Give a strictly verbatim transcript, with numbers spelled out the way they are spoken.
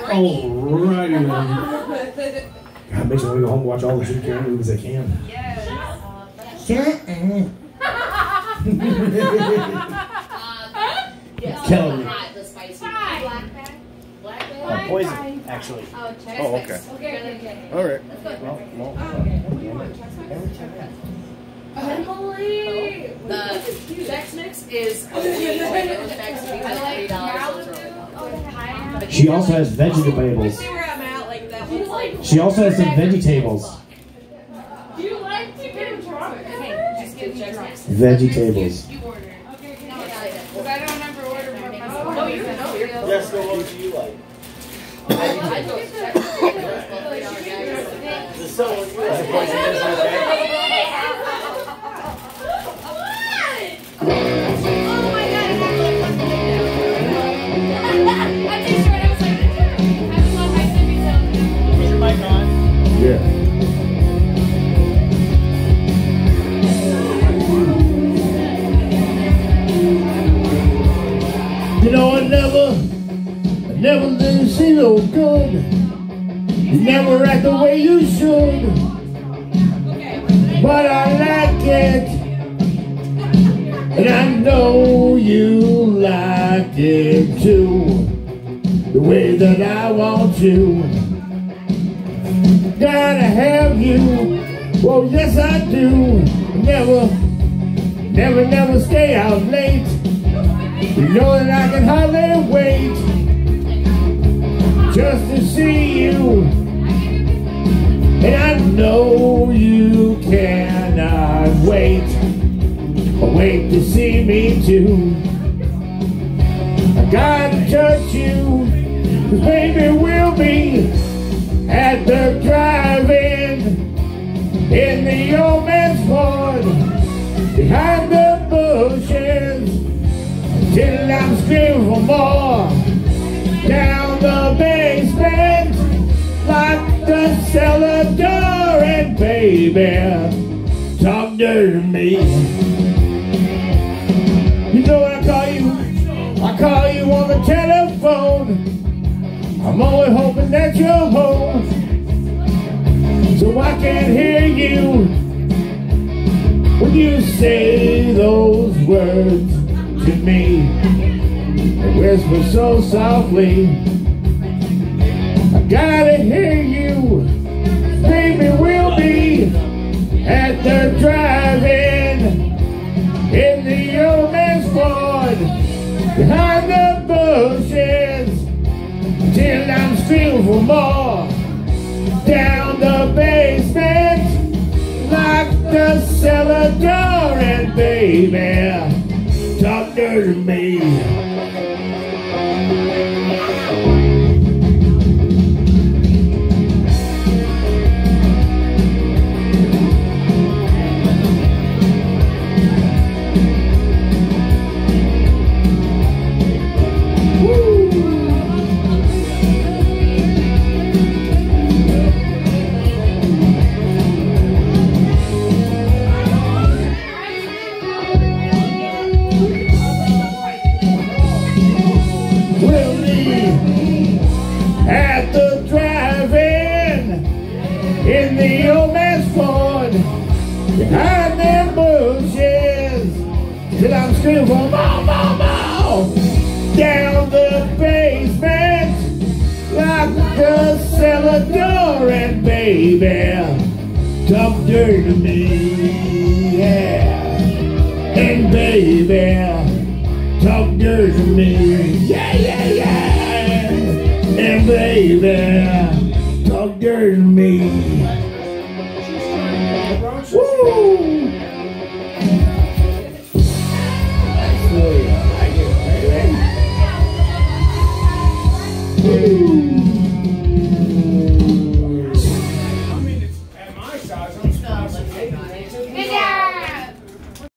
Alrighty then. God, makes me want to go home and watch all the Jim Carrey movies I can. Yes. Killing me. The spicy. Black bag. Black bag. Uh, poison, actually. Oh, check. Oh, okay. Okay, okay, okay. All right. Let's go. Well, well, Okay. What do you want? Chex Mix? Emily! The Chex Mix is a way regular Chex Mix. I like Malibu. She also has vegetables. See where I'm at, like that one's like. She also has some vegetables. Do you like chicken drums? Okay, just get Chex Mix. Vegetables. You order. Okay, okay. No, it's Because I don't remember ordering from myself. No, you're no, you're yes, go what do you like? I go Chex Mix. The so what you like? Poison is okay. Oh my god, I got really fucking I'm pretty sure I was like, I was on my Sippy Zone. Is your mic on? Yeah. You know, I never, I never did see no good. You never act the way you should. But I like it. And I know you like it too. The way that I want you. Gotta have you. Well, yes I do. Never, never, never stay out late. You know that I can hardly wait just to see you. And I know you cannot wait. Wait to see me too. I gotta touch you, 'cause baby we'll be at the drive-in in the old man's Ford behind the bushes till I'm screaming for more. Down the basement, lock the cellar door, and baby, talk dirty to me. You know when I call you, I call you on the telephone. I'm always hoping that you're home, so I can hear you when you say those words to me. And whisper so softly, I gotta hear you. Baby, we'll be at the drive-in in the old man's Ford behind the bushes till I'm screaming for more. Down the basement, lock the cellar door, and baby, talk dirty to me. At the drive-in in the old man's Ford behind them bushes till I'm screaming for more, more, more. Down the basement, lock the cellar door, and baby, talk dirty to me, yeah. And baby, talk dirty to me, yeah, yeah, yeah. And baby, talk dirty to me. Woo! Woo!